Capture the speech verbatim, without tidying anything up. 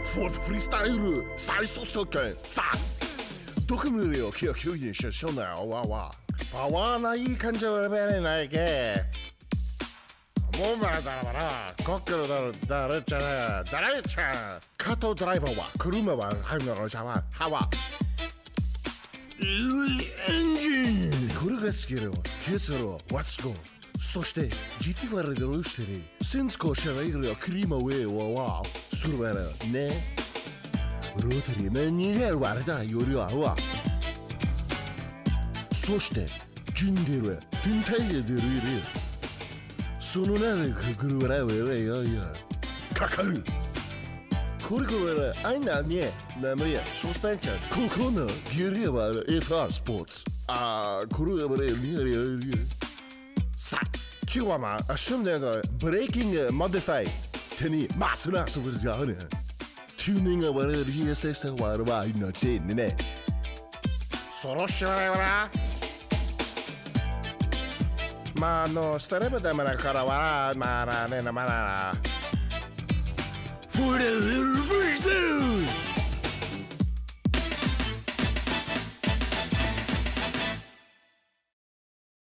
Ford freestyle sai sto sto che saどこ見るよ、今日急にしょなわわパワーない感じはべれないけもうまだからコックルだろだれちゃねだれちゃカートドライバーは車は入るのじゃわはわエンジンこれが好きよケツロワッツゴそして ジーティー ワールドローしてるセンスコシャレグルクリーマウェイはわそれはねロータリー何が割れたよりはわそしてジンデルテンタイヤでるいるその中でくるわらわらよよかかるこれこれあいなに名前やソスペンチャーここのギリは エフアール スポーツあーこれはれリアリアリアさあ今日はまあ旬だよブレイキングモディファイ手にマスなそこですがねチューニングが割れる ジーエスエス は割ればいいのちねねそろしわらわらまああのスタレブダメだからはまあねなまらフレルフ